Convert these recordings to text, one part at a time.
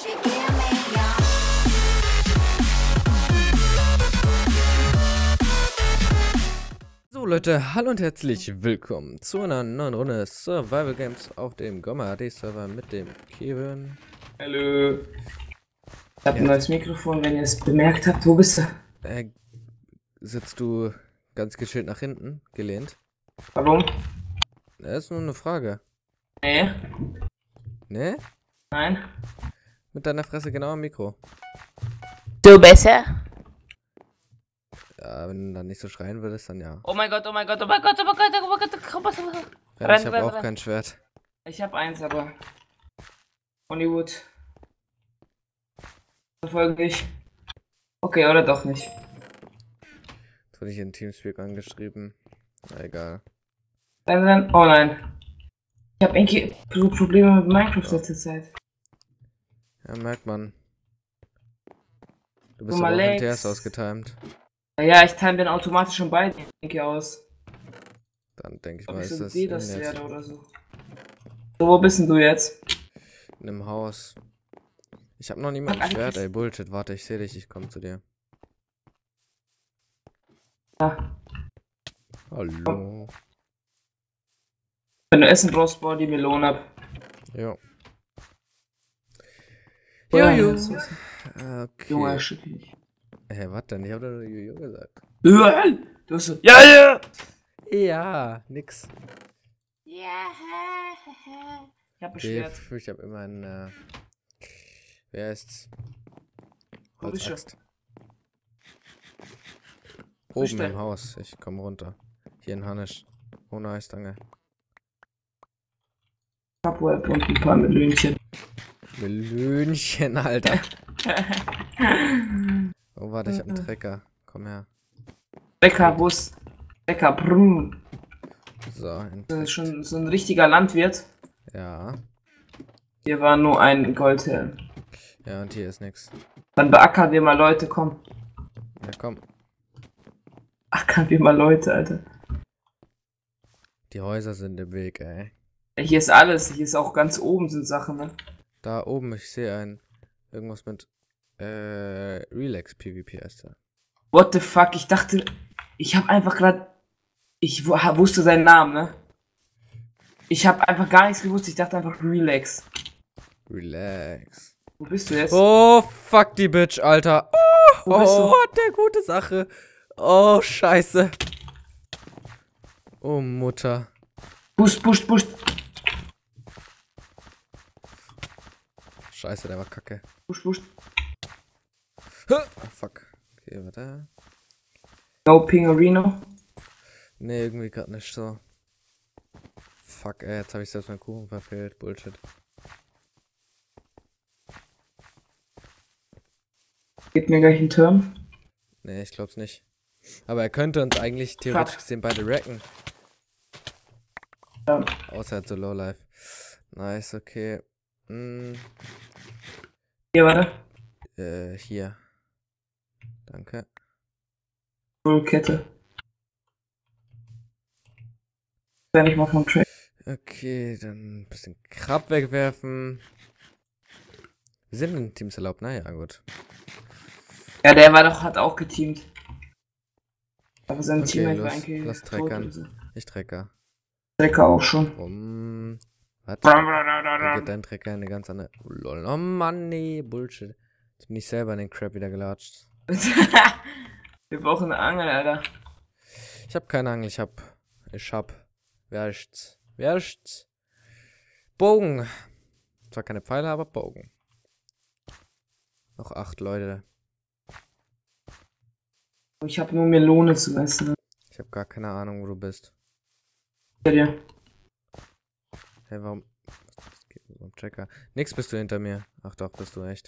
So Leute, hallo und herzlich willkommen zu einer neuen Runde Survival Games auf dem Gomma AD Server mit dem Kevin. Hallo. Ich habe ein neues Mikrofon, wenn ihr es bemerkt habt. Wo bist du? Sitzt du ganz gechillt nach hinten, gelehnt? Warum? Das ist nur eine Frage. Nee. Ne? Nein. Mit deiner Fresse genau am Mikro. Du besser? Ja, wenn du dann nicht so schreien würdest, dann ja. Oh mein Gott, oh mein Gott, oh mein Gott, oh mein Gott, oh mein Gott, komm, was? Ja, ich habe auch kein Schwert. Ich habe eins, aber Hollywood. Verfolge ich. Okay, oder doch nicht. Jetzt wurde ich in Teamspeak angeschrieben. Na, egal. Dann, oh nein. Ich habe irgendwie Probleme mit Minecraft letzte Zeit. Ja, merkt man. Du bist Guck mal, aber auch in Lex. TS ausgetimed. Ja, ich time den automatisch schon beide aus. Dann denke ich Ob mal, ich ist so das D das in werde oder so. So, wo bist denn du jetzt? einem Haus. Ich habe noch niemand ein Schwert, ey, Bullshit. Warte, ich sehe dich, ich komme zu dir. Ja. Hallo. Wenn du Essen brauchst, bau die Melone ab. Jo. Oder? Jojo. Junge, Okay. erschüttel dich. Hä, was denn? Ich habe doch nur Jojo gesagt. Du hast so, ja! Ja, nix. Ja, Ich hab Okay, beschwert. ich habe immer ein, wer ist's? Wo bist du? Holzaxt. Wo bist Oben du? im Haus. Ich komme runter. Hier in Hanisch. Ohne Eistange. Cobweb und ein paar Melönchen. Melönchen, Alter. Oh, warte, ich hab einen Trecker. Komm her. Bäckerbus. Bäcker, brumm. So, Das ist schon so ein richtiger Landwirt. ja. Hier war nur ein Goldhelm. Ja, und hier ist nix. Dann beackern wir mal Leute, komm. Ja, komm. Ackern wir mal Leute, Alter. Die Häuser sind im Weg, ey. Hier ist alles. Hier ist auch ganz oben sind Sachen, ne? Da oben, ich sehe irgendwas mit, Relax PvP heißt der. What the fuck? Ich dachte, ich habe einfach gerade, ich wusste seinen Namen, ne? Ich habe einfach gar nichts gewusst. Ich dachte einfach Relax. Relax. Wo bist du jetzt? Oh, fuck die Bitch, Alter. Wo bist du? Hat der gute Sache. Oh, scheiße. Oh, Mutter. Boost. Scheiße, der war kacke. Boost. Oh, fuck. Okay, warte. No Pingerino. Nee, irgendwie gerade nicht so. Fuck, ey, jetzt habe ich selbst meinen Kuchen verfehlt. Bullshit. Gib mir gleich einen Turm. Nee, ich glaub's nicht. Aber er könnte uns eigentlich theoretisch gesehen beide wrecken. Ja. Außer halt so Lowlife. Nice, okay. Hier, warte. Hier. Danke. Kette. Wenn ich mal vom Track. Okay, dann ein bisschen Krab wegwerfen. Wir sind in Teams erlaubt, naja, gut. Ja, der hat auch geteamt. Aber sein Okay, Teammate war los, eigentlich lass tot treckern. oder so. Ich Trecker. Trecker auch schon. Was? Da geht dein Trecker in eine ganz andere. Lol. Oh Mann, nee, Bullshit. Jetzt bin ich selber in den Crab wieder gelatscht. Wir brauchen eine Angel, Alter. Ich hab keine Angel, Wer ist's? Bogen. Zwar keine Pfeile, aber Bogen. Noch 8 Leute. Ich habe nur Melone zu essen. Ich habe gar keine Ahnung, wo du bist. Bei dir. Hey, warum? Was geht mit dem Checker? Nix bist du hinter mir. Ach doch, bist du echt.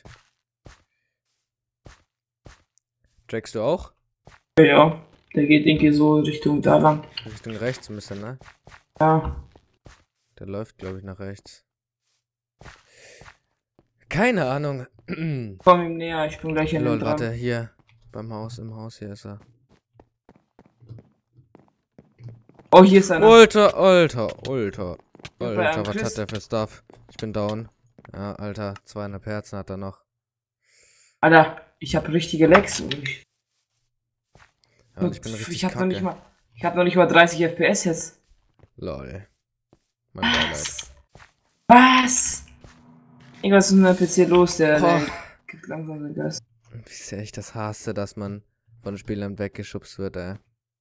Trackst du auch? Ja, der geht irgendwie so Richtung da lang. Richtung rechts ein bisschen, ne? Ja. Der läuft, glaube ich, nach rechts. Keine Ahnung. Komm ihm näher, ich bin gleich an Lol, dem dran. warte, hier. Im Haus, hier ist er. Oh, hier ist einer. Alter, bei einem was Chris. hat der für Stuff? Ich bin down. Ja, Alter, 200 Herzen hat er noch. Alter, ich habe richtige Lags. Ja, und ich bin richtig Ich hab kacke. noch nicht mal 30 FPS jetzt. Lol. Mein Beileid. Was? Irgendwas ist mit meinem PC los, der Boah. gibt langsam den Geist. Wie sehr ich das hasse, dass man von Spielern weggeschubst wird, ey.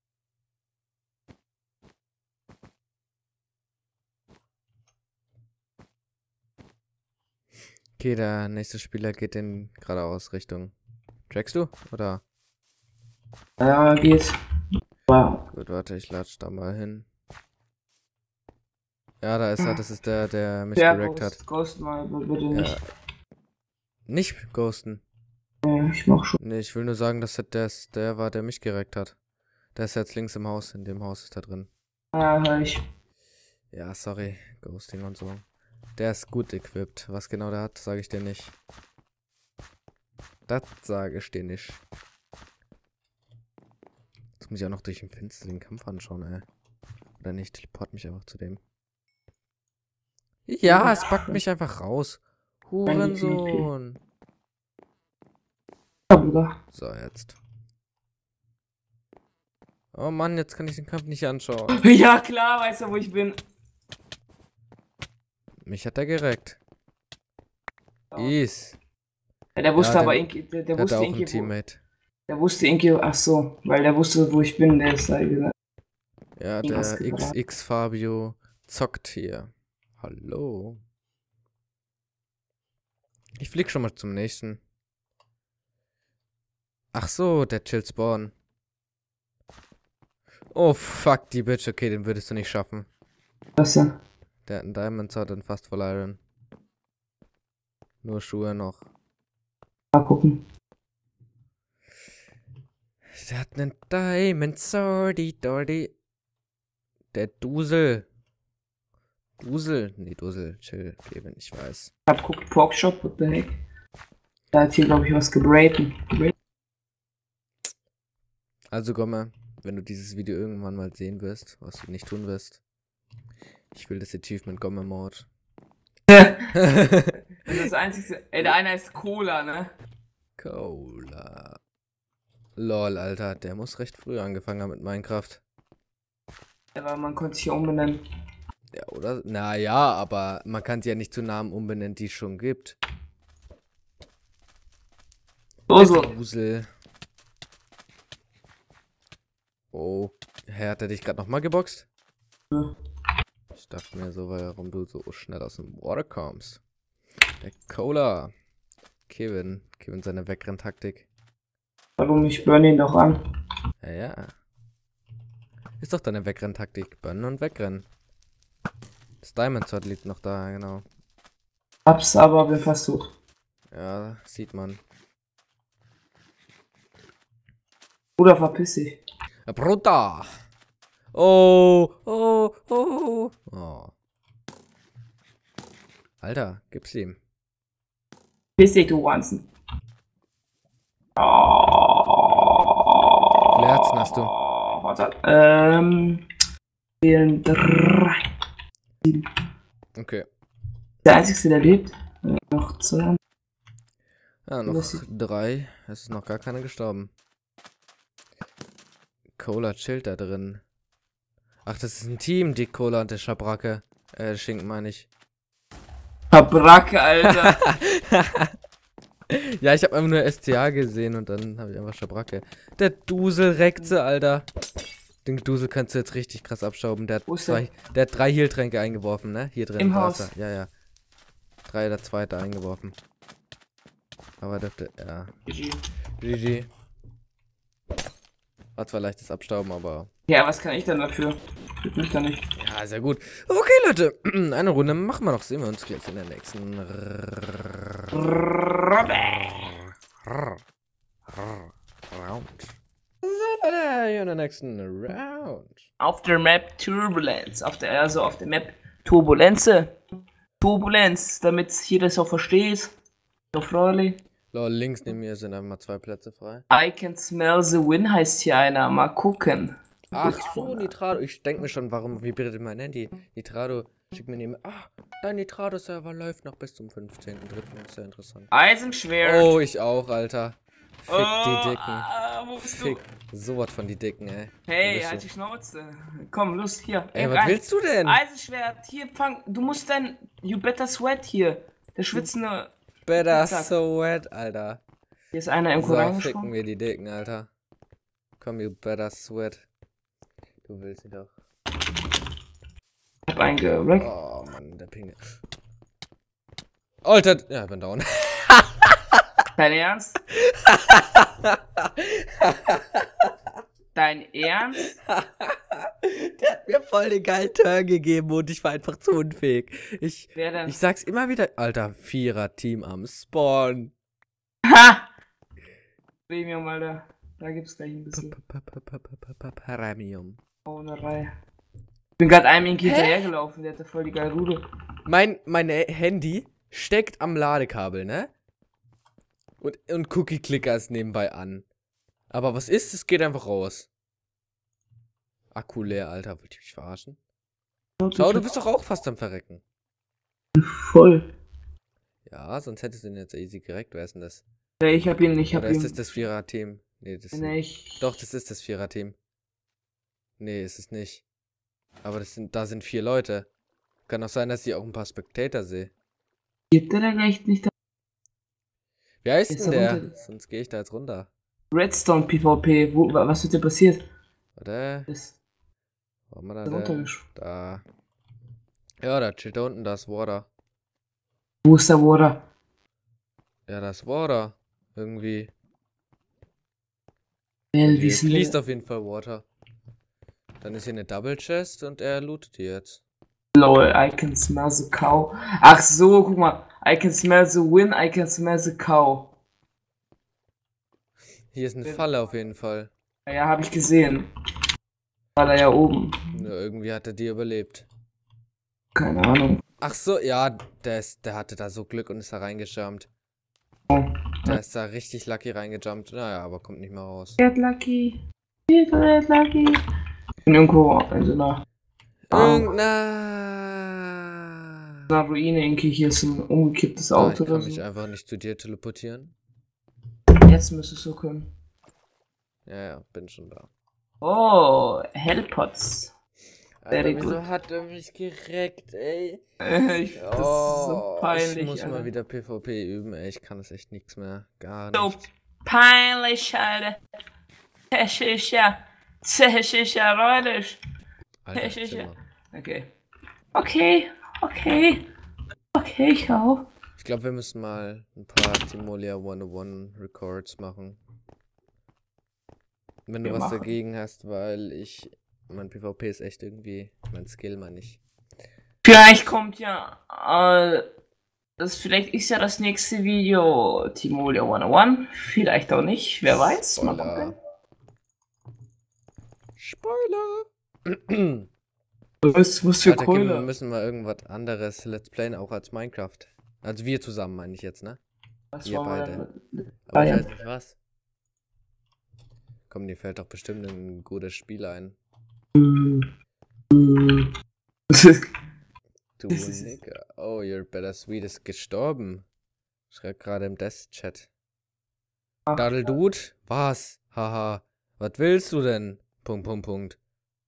Okay, der nächste Spieler geht in geradeaus Richtung. Trackst du? Oder? Ja, geht. Wow. Gut, warte, ich latsch da mal hin. Ja, da ist er, das ist der mich gerackt hat. Ghost mal bitte Ja. nicht. Nicht ghosten. Ja, ich mach schon. Nee, ich will nur sagen, dass das der war, der mich gerackt hat. Der ist jetzt links im Haus, in dem Haus ist er drin. Ah, hör ich. Ja, sorry, Ghosting und so. Der ist gut equipped. Was genau der hat, sage ich dir nicht. Das sage ich dir nicht. Jetzt muss ich auch noch durch den Fenster den Kampf anschauen, ey. Oder nicht, teleport mich einfach zu dem. Ja, es packt mich einfach raus. Hurensohn. Ja, Bruder. So, jetzt. Oh Mann, jetzt kann ich den Kampf nicht anschauen. Ja, klar, weißt du, wo ich bin. Mich hat er gereckt. Ja. Is. Ja, der wusste Ja, aber der- irgendwie, der Der hat wusste auch irgendwie, einen Teammate. der wusste irgendwie, ach so, weil der wusste, wo ich bin, der ist da gesagt. Ja, Irgendwas der gebracht. XX Fabio zockt hier. Hallo. Ich flieg schon mal zum nächsten. Ach so, der chillt Spawn. Oh fuck, die Bitch. Okay, den würdest du nicht schaffen. Was denn? Der hat einen Diamond Sword und fast voll Iron. Nur Schuhe noch. Mal gucken. Der hat einen Diamond Swordy Dordy. Der Dusel. Dusel? Nee, Dusel. Chill, Kevin, ich weiß. Ich hab guckt Porkshop, what the heck. Da hat hier, glaube ich, was gebraten. Also Gomme, wenn du dieses Video irgendwann mal sehen wirst, was du nicht tun wirst. Ich will das Achievement Gomme Mode. Das einzige, ey, der eine heißt Cola, ne? Cola. Lol, Alter, der muss recht früh angefangen haben mit Minecraft. Aber man konnte sich ja umbenennen. Ja, oder? Naja, aber man kann sie ja nicht zu Namen umbenennen, die es schon gibt. So. Dusel. Oh, hat er dich gerade nochmal geboxt? Ja. Ich dachte mir so, warum du so schnell aus dem Water kommst. Der Cola. Kevin seine Wegrenntaktik. Warum, ich burn ihn doch an. Ja, ja. Ist doch deine Wegrenntaktik. Burnen und wegrennen. Das Diamond Sword liegt noch da, genau. Hab's, aber bin fast tot. Ja, sieht man. Bruder, verpiss dich. Bruder! Oh, oh, oh, oh. Alter, gib's ihm. Piss dich, du Wanzen. Wie viele Herzen hast du? Warte. Fehlen 3. Okay. Der einzige, der lebt. Noch 2. Ja, noch Was 3. Es ist noch gar keiner gestorben. Cola chillt da drin. Ach, das ist ein Team, die Cola und der Schabracke. Schinken meine ich. Schabracke, Alter. Ja, ich habe einfach nur STA gesehen und dann habe ich einfach Schabracke. Der Dusel Reckze, Alter. Den Dusel kannst du jetzt richtig krass abstauben. Der Wo ist der? hat 3 Healtränke eingeworfen, ne? Hier drin. Im da Haus. ist er. Ja, ja. 3 oder 2 da eingeworfen. Aber dürfte, ja. GG. War zwar leichtes Abstauben, aber... Ja, was kann ich denn dafür? Tut mich da nicht. Ja, sehr gut. Okay, Leute. Eine Runde machen wir noch. Sehen wir uns gleich in der nächsten... Round. So, Leute, hier in der nächsten Round. Auf der Map Turbulenz. Auf der Map Turbulenze. Turbulenz, damit jeder es auch versteht. So, Freuli. Lol, links neben mir sind einfach mal 2 Plätze frei. I can smell the win heißt hier einer. Mal gucken. Ach so, Nitrado. Ich denke mir schon, warum vibriert mein Handy? Nitrado, Schick mir nicht. Ah, dein Nitrado-Server läuft noch bis zum 15.3. Das ist sehr interessant. Eisenschwert. Oh, ich auch, Alter. Fick die Dicken. Wo bist Fick du? sowas von die Dicken, ey. Hey, Wo bist halt du? die Schnauze. Komm, los, hier. Ey, was willst du denn? Eisenschwert, hier, fang. Du musst dein You Better Sweat hier. Der schwitzende. Better Zack. so wet, Alter. Hier ist einer im So, Koran ficken gesprungen. wir die Dicken, Alter. Komm, you better sweat. Du willst sie doch. Ich hab einen gerackt. Oh, Mann, der Ping. Alter, ja, ich bin down. Dein Ernst? Dein Ernst? Der hat mir voll den geilen Turn gegeben und ich war einfach zu unfähig. Wer denn? Ich sag's immer wieder. Alter, Vierer-Team am Spawn. Ha! Premium, Alter. Da gibt's gleich ein bisschen Premium. Ownerei. Ich bin gerade einem Inki hinterhergelaufen, der hatte voll die geile Rude. Mein Handy steckt am Ladekabel, ne? Und Cookie-Clicker ist nebenbei an. Aber was ist? Es geht einfach raus. Akku leer, Alter. Wollt ihr mich verarschen? Schau, du bist doch auch fast am Verrecken. Voll. Ja, sonst hättest du ihn jetzt easy direkt. Wer ist denn das? Ja, ich hab ihn. Oder ist das das Vierer-Team? Nee, das Nee, ich. Doch, das ist das Vierer-Team. Nee, ist es nicht. Aber da sind 4 Leute. Kann auch sein, dass ich auch ein paar Spectator sehe. Gibt der da gleich nicht? Wie heißt Ist denn er der? runter? Sonst gehe ich da jetzt runter. Redstone PvP. Was wird dir passiert? Warte. Ist Wo haben wir da? runtergesprungen. Da. Ja, da chillt da unten das Water. Wo ist der Water? Ja, das Water. Irgendwie. Wie Hier ist denn fließt der? auf jeden Fall Water. Dann ist hier eine Double Chest und er lootet die jetzt. Lol, I can smell the cow. Ach so, guck mal. I can smell the wind, I can smell the cow. Hier ist eine Falle auf jeden Fall. Ja, hab ich gesehen. War da ja oben. Nur irgendwie hat er die überlebt. Keine Ahnung. Ach so, ja, der hatte da so Glück und ist da reingejumpt. Der ist da richtig lucky reingejumpt. Naja, aber kommt nicht mehr raus. Get lucky. Get lucky. Ich bin irgendwo in so einer Ruine, Inki. Hier ist ein umgekipptes Ah, Auto ich kann oder mich so. einfach nicht zu dir teleportieren. Jetzt müsste es so können. Ja, bin schon da. Oh, Hellpots. Alter, Very wieso good. hat er mich gereckt, ey? Das ist so peinlich. Ich muss Alter. mal wieder PvP üben, ey. Ich kann das echt nichts mehr. Gar So nicht. peinlich, Alter. Das ist ja räudisch. Alter, ich- chill mal. Okay. Okay, ich hau. Ich glaube, wir müssen mal ein paar Timolia 101 Records machen. Wenn du Wir was machen. dagegen hast, weil mein PvP ist echt irgendwie mein Skill mal nicht. Vielleicht kommt ja, vielleicht ist ja das nächste Video Timolia 101. Vielleicht auch nicht, wer weiß. Mal gucken. Spoiler! Was für Alter, Kim, wir Keule? müssen mal irgendwas anderes Let's Playen, auch als Minecraft. Also wir zusammen, meine ich jetzt, ne? Was wir wollen wir beide. denn? Aber ich ja. weiß nicht was. Komm, dir fällt doch bestimmt ein gutes Spiel ein. Du Nigger. Oh, you're better sweet ist gestorben. Schreibt gerade im Death-Chat. Ach. Daddledude? Was? Haha. Was willst du denn? Punkt.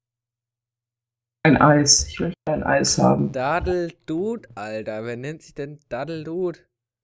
Ein Eis. Ich möchte ein Eis haben. Daddledude, Alter. Wer nennt sich denn Daddledude?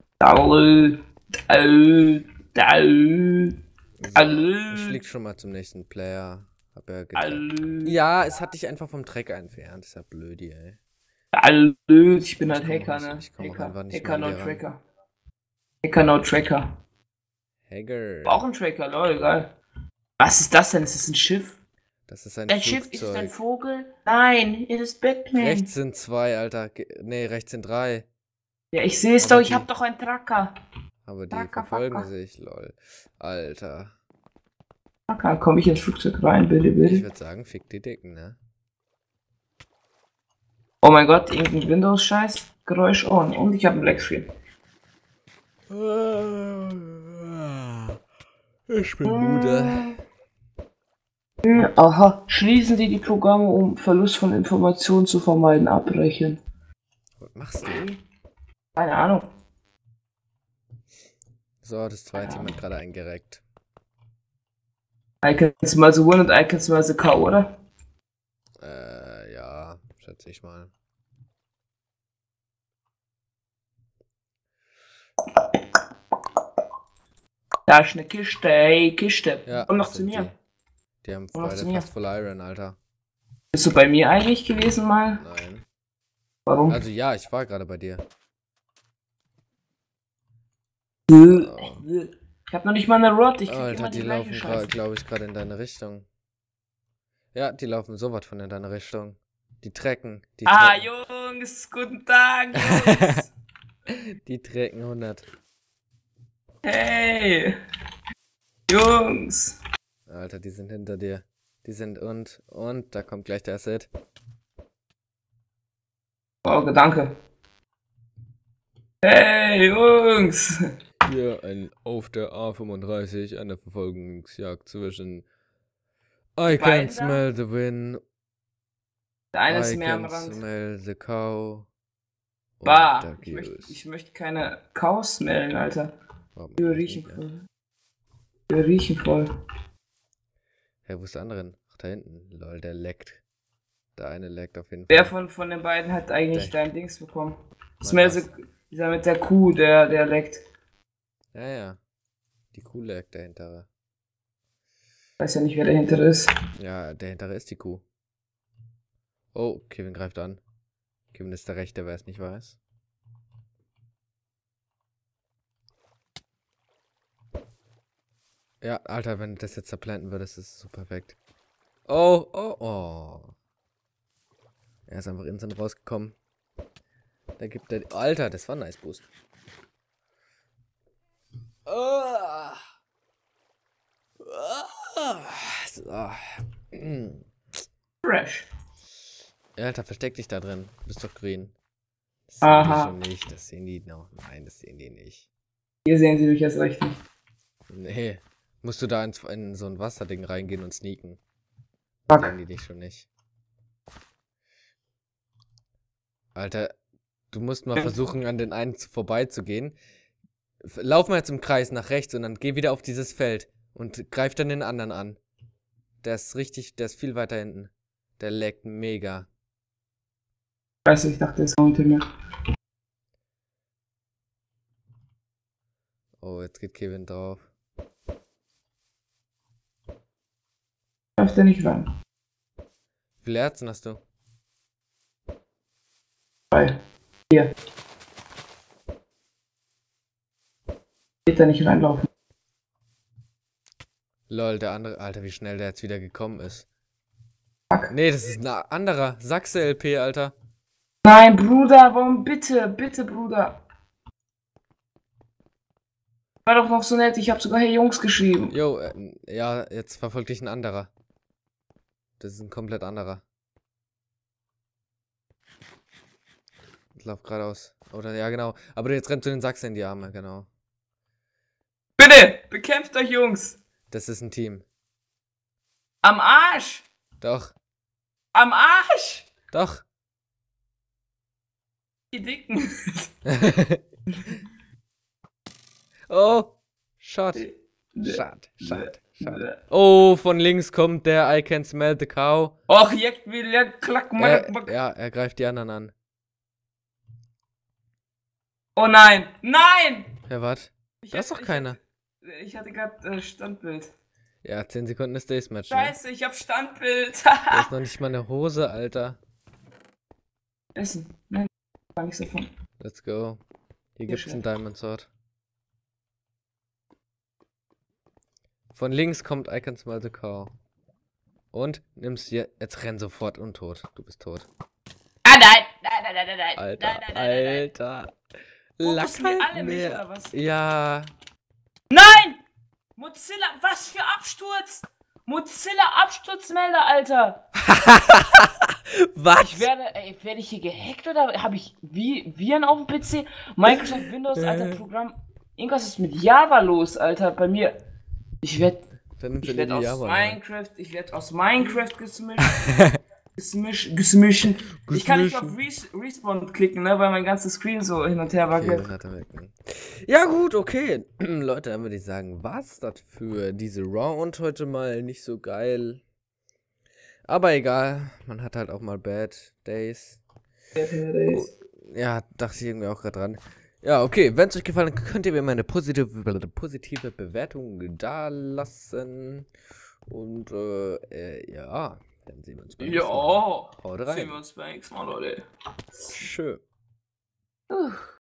Ich flieg schon mal zum nächsten Player. Hab ja gedacht. Ja, es hat dich einfach vom Track entfernt. Ist ja blöd, ey. Ich bin halt Ich komm Hacker, auch ne? nicht- ich komm auch Hacker, einfach nicht Hacker mehr no an dir ran. Tracker. Hacker no Tracker. Hager. Auch ein Tracker, lol, geil. Was ist das denn? Ist das ein Schiff? Das ist ein Ein Schiff, ist es ein Flugzeug. Vogel? Nein, es ist Batman. Rechts sind 2, Alter. Nee, rechts sind 3. Ja, ich sehe es Aber doch, ich die- hab doch einen Tracker. Aber die Tracker, verfolgen Facker. sich, lol. Alter. Tracker, komm ich ins Flugzeug rein, bitte, Ich bitte. würde sagen, fick die Dicken, ne? Oh mein Gott, irgendein Windows-Scheiß. Geräusch on. Und ich habe einen Blackscreen. Ich bin müde. Aha, schließen Sie die Programme, um Verlust von Informationen zu vermeiden, abbrechen. Was machst du? Keine Ahnung. So, das zweite Team hat gerade eingereckt. I can smell the wind und I can smell the cow, oder? Ja, schätze ich mal. Da ist eine Kiste, ey, Kiste. Ja, Komm noch das zu sind mir. Die haben Komm noch beide zu mir. fast Full Iron, Alter. Bist du bei mir eigentlich gewesen mal? Nein. Warum? Also ja, ich war gerade bei dir. Ich hab noch nicht mal eine Rod, ich krieg Alter, immer die die laufen, gleiche Scheiße. glaube ich, gerade in deine Richtung. Ja, die laufen so was von in deine Richtung. Die trecken. Die Ah, trecken. Jungs, guten Tag, Jungs. Die trecken 100. Hey. Jungs. Alter, die sind hinter dir. Die sind und, da kommt gleich der Acid. Oh, danke. Hey, Jungs. Hier auf der A35 eine Verfolgungsjagd zwischen I can Beiden da? smell the wind, Der eine ist I mehr am can Rand. smell the cow. Und Bah, der ich möchte keine Cows smellen, Alter. Warum Wir eigentlich riechen nicht, ja? voll. Wir riechen voll. Hey, wo ist der andere? Ach, da hinten. Lol, der leckt. Der eine leckt auf jeden Wer Fall. von den beiden hat eigentlich Der- dein Dings bekommen? Mein Smell was? dieser mit der Kuh, der leckt. Ja, ja. Die Kuh leckt, der hintere. Weiß ja nicht, wer dahinter ist. Ja, der hintere ist die Kuh. Oh, Kevin greift an. Kevin ist der Rechte, wer es nicht weiß. Ja, Alter, wenn du das jetzt zerplanten würdest, ist es so perfekt. Oh, oh, oh. Er ist einfach instant rausgekommen. Da gibt er... Alter, das war ein nice Boost. Ah. Ah. So. Fresh. Ja, Alter, versteck dich da drin. Du bist doch grün. Das sehen Aha. die schon nicht. Das sehen die noch. Nein, das sehen die nicht. Hier sehen sie mich erst recht nicht. Nee. Musst du da in so ein Wasserding reingehen und sneaken. Fuck. Sehen die dich schon nicht. Alter, du musst mal versuchen, an den einen vorbeizugehen. Lauf mal jetzt im Kreis nach rechts und dann geh wieder auf dieses Feld und greif dann den anderen an. Der ist viel weiter hinten. Der leckt mega. Scheiße, ich dachte, es kommt hinter mir. Oh, jetzt geht Kevin drauf. Läuft der nicht rein. Wie viele Herzen hast du? 3. 4. Geht da nicht reinlaufen. Lol, der andere. Alter, wie schnell der jetzt wieder gekommen ist. Fuck. Nee, das ist ein anderer. Sachse LP, Alter. Nein, Bruder, warum bitte? Bitte, Bruder. War doch noch so nett, ich habe sogar Hey Jungs geschrieben. Jo, ja, jetzt verfolgt dich ein anderer. Das ist ein komplett anderer. Ich lauf geradeaus. Oder, ja, genau. Aber jetzt rennt du den Sachse in die Arme, genau. Bitte, bekämpft euch, Jungs. Das ist ein Team. Am Arsch. Doch, Am Arsch. doch. Die Dicken. Oh, Shot. Shot. Oh, von links kommt der I can smell the cow. Och, jetzt will er klack, Ja, er greift die anderen an. Oh nein, nein! Ja, warte. Da ist doch keiner. Ich hatte gerade Standbild. Ja, 10 Sekunden ist Daysmatch, ne? Scheiße, ich hab Standbild. Da ist noch nicht mal eine Hose, Alter. Essen. Nein, gar nichts davon. Let's go. Hier gibt's schnell. einen Diamond Sword. Von links kommt I can smell the cow. Und nimmst dir. Jetzt renn sofort untot. Du bist tot. Ah, nein, nein, nein, nein, nein, nein. Alter, nein, nein, nein, nein, nein. Alter. Fokussen wir Lack alle mich, mir. oder was? Ja. Nein! Mozilla, was für Absturz! Mozilla Absturzmelder, Alter! Was? Werde ich hier gehackt oder habe ich Viren auf dem PC? Microsoft Windows, alter Programm. Irgendwas ist mit Java los, Alter. Bei mir. Ich werde Dann nimmst du ich dir werd die aus Java. Minecraft, ich werde aus Minecraft gesmischt. Gesmischen. Ich kann nicht auf Respawn klicken, ne, weil mein ganzes Screen so hin und her wackelt. Okay, hat er weg, ne? Ja gut, okay. Leute, dann würde ich sagen, was das für diese Round heute mal nicht so geil. Aber egal, man hat halt auch mal Bad Days. Ja, dachte ich irgendwie auch gerade dran. Ja, okay, wenn es euch gefallen hat, könnt ihr mir meine positive Bewertung da lassen. Und, ja, dann sehen wir uns beim nächsten Mal. Ja, Haut rein. sehen wir uns beim nächsten Mal, Leute. Tschö.